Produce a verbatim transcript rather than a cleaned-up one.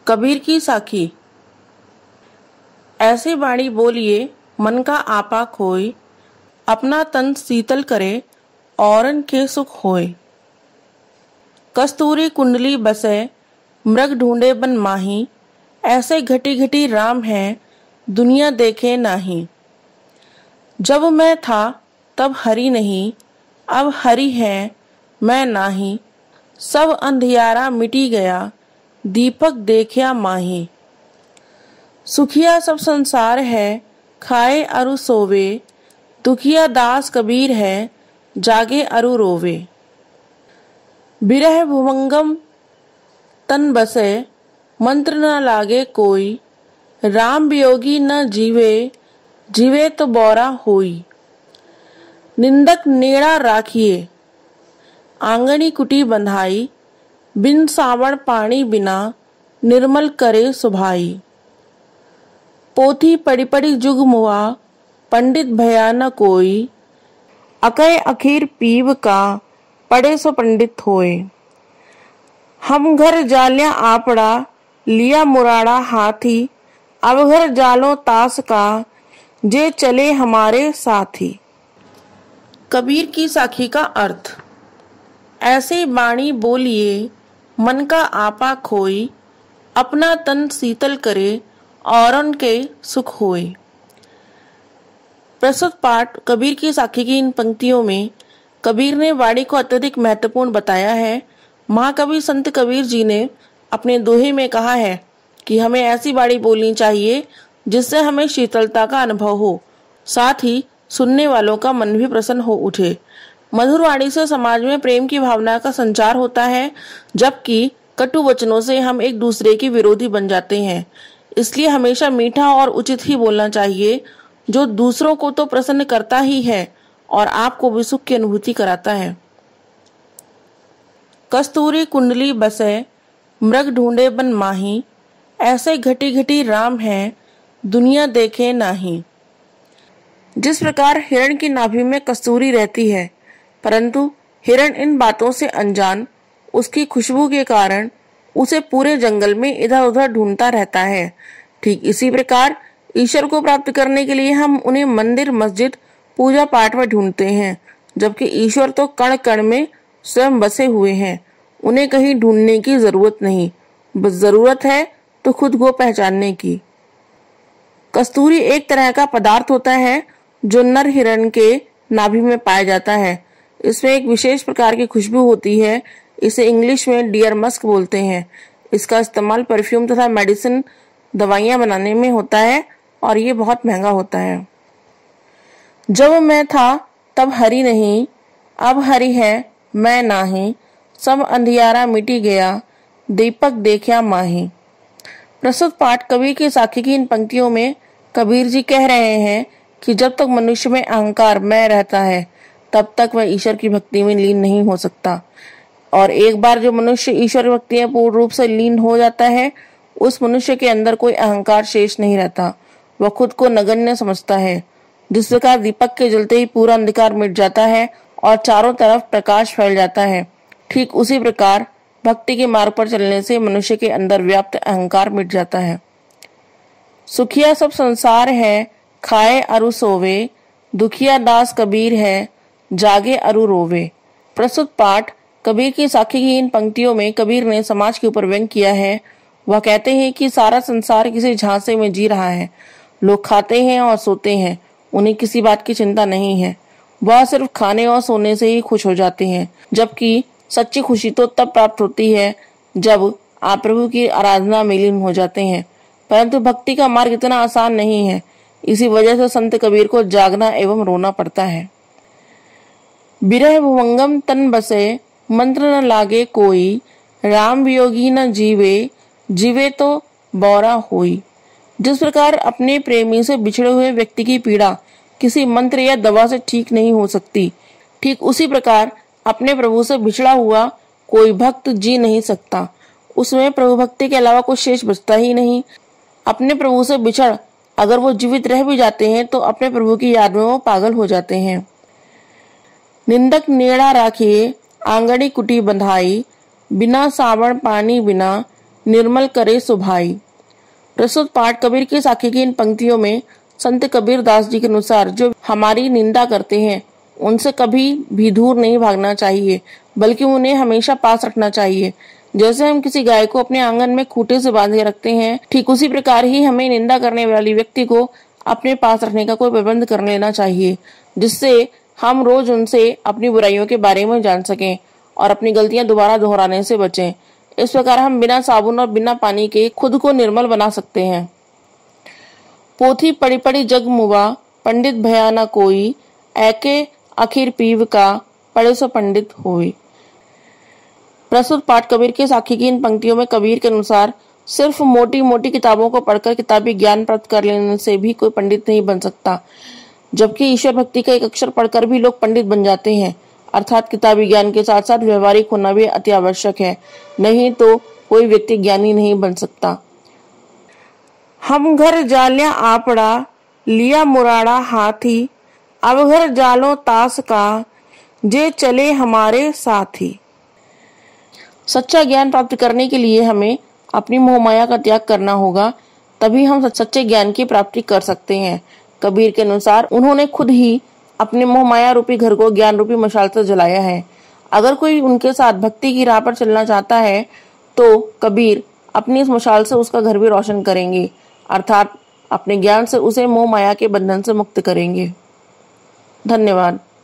कबीर की साखी। ऐसे बाणी बोलिए मन का आपा खोए, अपना तन शीतल करे औरन के सुख होए। कस्तूरी कुंडली बसे मृग ढूंढे बन माही, ऐसे घटी घटी राम है दुनिया देखे नाही। जब मैं था तब हरि नहीं, अब हरि है मैं नाही। सब अंधियारा मिटी गया, दीपक देखया माही। सुखिया सब संसार है खाए अरु सोवे, दुखिया दास कबीर है जागे अरु रोवे। बिरह भुवंगम तन बसे मंत्र न लागे कोई, राम वियोगी न जीवे जीवे तो बौरा होई। निंदक नेड़ा राखिए आंगनी कुटी बंधाई, बिन सावण पानी बिना निर्मल करे सुभाई। पोथी पड़ी पड़ी जुग मुआ पंडित भया न कोई, अकय अखीर पीव का पड़े सो पंडित होए। हम घर जालिया आपड़ा लिया मुराड़ा हाथी, अब घर जालो तास का जे चले हमारे साथी। कबीर की साखी का अर्थ। ऐसे बाणी बोलिए मन का आपा खोई, अपना तन शीतल करे औरन के सुख होए। प्रस्तुत पाठ कबीर की साखी की इन पंक्तियों में कबीर ने वाणी को अत्यधिक महत्वपूर्ण बताया है। महाकवि संत कबीर जी ने अपने दोहे में कहा है कि हमें ऐसी वाणी बोलनी चाहिए जिससे हमें शीतलता का अनुभव हो, साथ ही सुनने वालों का मन भी प्रसन्न हो उठे। मधुर वाणी से समाज में प्रेम की भावना का संचार होता है, जबकि कटु वचनों से हम एक दूसरे के विरोधी बन जाते हैं। इसलिए हमेशा मीठा और उचित ही बोलना चाहिए, जो दूसरों को तो प्रसन्न करता ही है और आपको भी सुख की अनुभूति कराता है। कस्तूरी कुंडली बसे मृग ढूंढे बन माही, ऐसे घटी घटी राम है दुनिया देखे नाही। जिस प्रकार हिरण की नाभि में कस्तूरी रहती है, परंतु हिरण इन बातों से अनजान उसकी खुशबू के कारण उसे पूरे जंगल में इधर उधर ढूंढता रहता है, ठीक इसी प्रकार ईश्वर को प्राप्त करने के लिए हम उन्हें मंदिर मस्जिद पूजा पाठ में ढूंढते हैं, जबकि ईश्वर तो कण कण में स्वयं बसे हुए हैं। उन्हें कहीं ढूंढने की जरूरत नहीं, बस जरूरत है तो खुद को पहचानने की। कस्तूरी एक तरह का पदार्थ होता है जो नर हिरण के नाभि में पाया जाता है। इसमें एक विशेष प्रकार की खुशबू होती है, इसे इंग्लिश में डियर मस्क बोलते हैं। इसका इस्तेमाल परफ्यूम तथा मेडिसिन दवाइयां बनाने में होता है और ये बहुत महंगा होता है। जब मैं था तब हरि नहीं, अब हरि है मैं नाही। सब अंधियारा मिटी गया, दीपक देखया माही। प्रस्तुत पाठ कबीर की साखी की इन पंक्तियों में कबीर जी कह रहे हैं कि जब तक मनुष्य में अहंकार मैं रहता है, तब तक वह ईश्वर की भक्ति में लीन नहीं हो सकता। और एक बार जो मनुष्य ईश्वर भक्ति में पूर्ण रूप से लीन हो जाता है, उस मनुष्य के अंदर कोई अहंकार शेष नहीं रहता। वह खुद को नगण्य समझता है। जिस प्रकार दीपक के जलते ही पूरा अंधकार मिट जाता है और चारों तरफ प्रकाश फैल जाता है, ठीक उसी प्रकार भक्ति के मार्ग पर चलने से मनुष्य के अंदर व्याप्त अहंकार मिट जाता है। सुखिया सब संसार है खाए अरु सोवे, दुखिया दास कबीर है जागे अरु रोवे। प्रस्तुत पाठ कबीर की साखी की इन पंक्तियों में कबीर ने समाज के ऊपर व्यंग किया है। वह कहते हैं कि सारा संसार किसी झांसे में जी रहा है। लोग खाते हैं और सोते हैं, उन्हें किसी बात की चिंता नहीं है। वह सिर्फ खाने और सोने से ही खुश हो जाते हैं, जबकि सच्ची खुशी तो तब प्राप्त होती है जब आप प्रभु की आराधना में लीन हो जाते हैं। परंतु भक्ति का मार्ग इतना आसान नहीं है, इसी वजह से संत कबीर को जागना एवं रोना पड़ता है। बिरह भुवंगम तन बसे मंत्र न लागे कोई, राम वियोगी न जीवे जीवे तो बौरा होई। जिस प्रकार अपने प्रेमी से बिछड़े हुए व्यक्ति की पीड़ा किसी मंत्र या दवा से ठीक नहीं हो सकती, ठीक उसी प्रकार अपने प्रभु से बिछड़ा हुआ कोई भक्त जी नहीं सकता। उसमें प्रभु भक्ति के अलावा कुछ शेष बचता ही नहीं। अपने प्रभु से बिछड़ अगर वो जीवित रह भी जाते हैं तो अपने प्रभु की याद में वो पागल हो जाते हैं। निंदक नेड़ा राखिए आंगणी कुटी बंधाई, बिना सावण पानी बिना निर्मल करे सुभाई। प्रस्तुत पाठ कबीर की साखी की इन पंक्तियों में संत कबीर दास जी के अनुसार जो हमारी निंदा करते हैं उनसे कभी भी दूर नहीं भागना चाहिए, बल्कि उन्हें हमेशा पास रखना चाहिए। जैसे हम किसी गाय को अपने आंगन में खूंटे से बांधे रखते हैं, ठीक उसी प्रकार ही हमें निंदा करने वाली व्यक्ति को अपने पास रखने का कोई प्रबंध कर लेना चाहिए, जिससे हम रोज उनसे अपनी बुराइयों के बारे में जान सकें और अपनी गलतियां दोबारा दोहराने से बचें। इस प्रकार हम बिना साबुन और बिना पानी के खुद को निर्मल बना सकते हैं। पोथी पड़ी पड़ी जग मुवा, पंडित भया न कोई, ऐके आखिर पीव का, पढ़े सो पंडित होई। प्रस्तुत पाठ कबीर की साखी की इन पंक्तियों में कबीर के अनुसार सिर्फ मोटी मोटी किताबों को पढ़कर किताबी ज्ञान प्राप्त कर लेने से भी कोई पंडित नहीं बन सकता, जबकि ईश्वर भक्ति का एक अक्षर पढ़कर भी लोग पंडित बन जाते हैं। अर्थात किताबी ज्ञान के साथ साथ व्यवहारिक होना भी अति आवश्यक है, नहीं तो कोई व्यक्ति ज्ञानी नहीं बन सकता। हम घर जालिया आपड़ा, लिया मुराड़ा हाथी, अब घर जालो तास का, जे चले हमारे साथी। सच्चा ज्ञान प्राप्त करने के लिए हमें अपनी मोहमाया का त्याग करना होगा, तभी हम सच्चे ज्ञान की प्राप्ति कर सकते हैं। कबीर के अनुसार उन्होंने खुद ही अपने मोहमाया रूपी घर को ज्ञान रूपी मशाल से जलाया है। अगर कोई उनके साथ भक्ति की राह पर चलना चाहता है तो कबीर अपनी इस मशाल से उसका घर भी रोशन करेंगे, अर्थात अपने ज्ञान से उसे मोह माया के बंधन से मुक्त करेंगे। धन्यवाद।